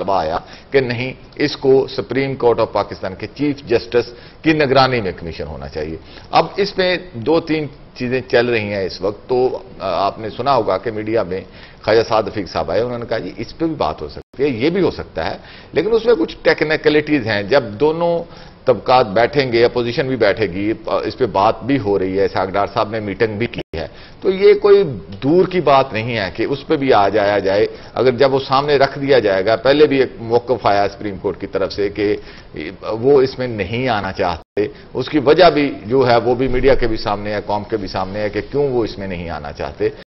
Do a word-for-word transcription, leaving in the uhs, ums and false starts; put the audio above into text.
मुतालबा आया कि नहीं, इसको सुप्रीम कोर्ट ऑफ पाकिस्तान के चीफ जस्टिस की निगरानी में कमीशन होना चाहिए। अब इसमें दो तीन चीजें चल रही हैं इस वक्त। तो आपने सुना होगा कि मीडिया में ख्वाजा साद रफीक साहब आए, उन्होंने कहा जी इस पर भी बात हो सकती है, ये भी हो सकता है, लेकिन उसमें कुछ टेक्निकलिटीज हैं। जब दोनों तबकात बैठेंगे, अपोजिशन भी बैठेगी, इस पे बात भी हो रही है, सागडार साहब ने मीटिंग भी की है, तो ये कोई दूर की बात नहीं है कि उस पर भी आ जाया जाए। अगर जब वो सामने रख दिया जाएगा, पहले भी एक मौक़िफ़ आया सुप्रीम कोर्ट की तरफ से कि वो इसमें नहीं आना चाहते, उसकी वजह भी जो है वो भी मीडिया के भी सामने है, कौम के भी सामने है कि क्यों वो इसमें नहीं आना चाहते।